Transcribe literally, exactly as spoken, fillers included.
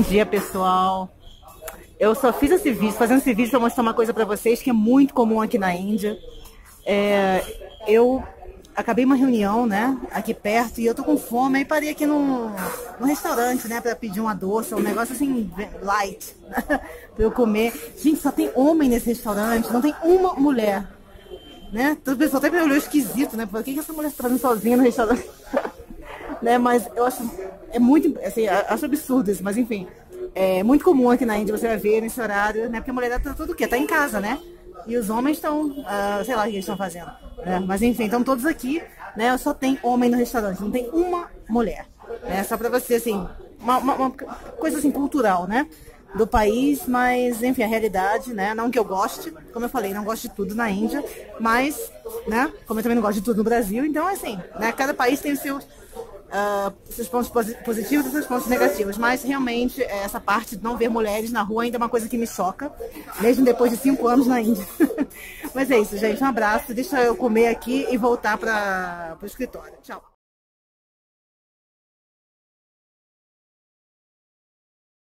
dia, pessoal. Eu só fiz esse vídeo, fazendo esse vídeo para mostrar uma coisa para vocês que é muito comum aqui na Índia. É, eu acabei uma reunião, né, aqui perto, e eu tô com fome, aí parei aqui no, no restaurante, né, para pedir uma doce, um negócio assim, light, para eu comer. Gente, só tem homem nesse restaurante, não tem uma mulher, né? Todo o pessoal até me olhou esquisito, né, por que que essa mulher tá fazendo sozinha no restaurante? Né, mas eu acho, é muito, assim, acho absurdo isso, mas enfim. É muito comum aqui na Índia, você vai ver nesse horário, né? Porque a mulher tá tudo o quê? Tá em casa, né? E os homens estão, uh, sei lá o que eles estão fazendo, né? Mas enfim, estão todos aqui, né? Só tem homem no restaurante, não tem uma mulher, né? Só pra você, assim, uma, uma, uma coisa assim, cultural, né? Do país, mas enfim, a realidade, né? Não que eu goste, como eu falei, não gosto de tudo na Índia, mas, né? Como eu também não gosto de tudo no Brasil, então assim, né? Cada país tem os seus Uh, seus pontos positivos e seus pontos negativos, mas realmente essa parte de não ver mulheres na rua ainda é uma coisa que me choca, mesmo depois de cinco anos na Índia. Mas é isso, gente, um abraço, deixa eu comer aqui e voltar para o escritório. Tchau.